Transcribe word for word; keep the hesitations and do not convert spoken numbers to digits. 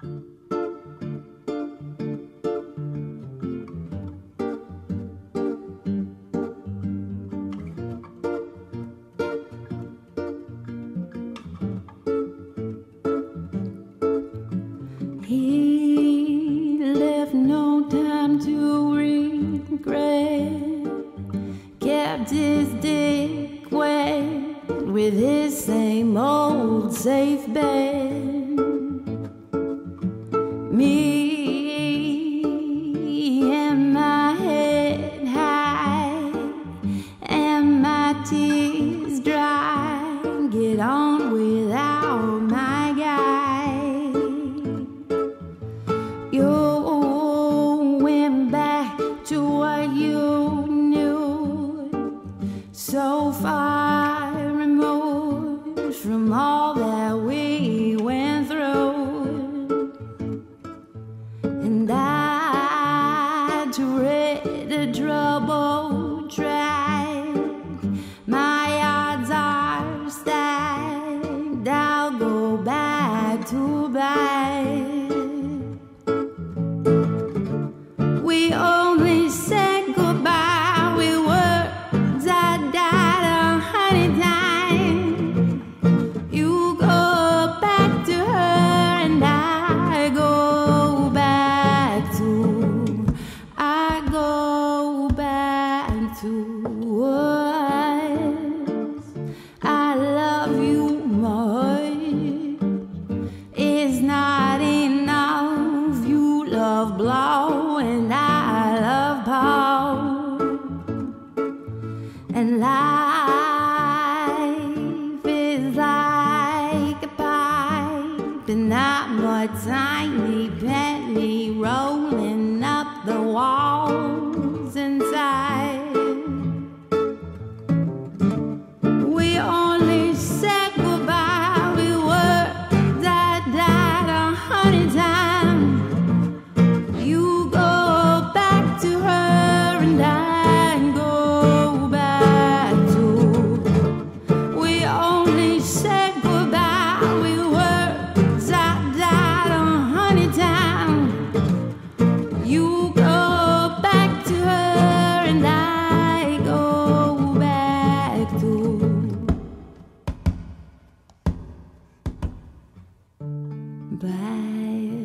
He left no time to regret, kept his dick wet with his same old safe bet. Me and my head high and my tears dry, get on without my guy. You went back to what you knew, so far removed from all that we went through. And I tread the troubled track, my odds are stacked, I'll go back to back. We only said goodbye with words I died a hundred times. You go back to her and I go back to, I go back to us. I love you much, it's not enough. You love blow and I love Paul, and life is like a pipe, and I'm a tiny penny rolling up the walls inside. We only said goodbye with words I died a hundred times. You go back to her and I go back to. We only said goodbye with words I died a hundred times. You go back to her and I go back to. Bye.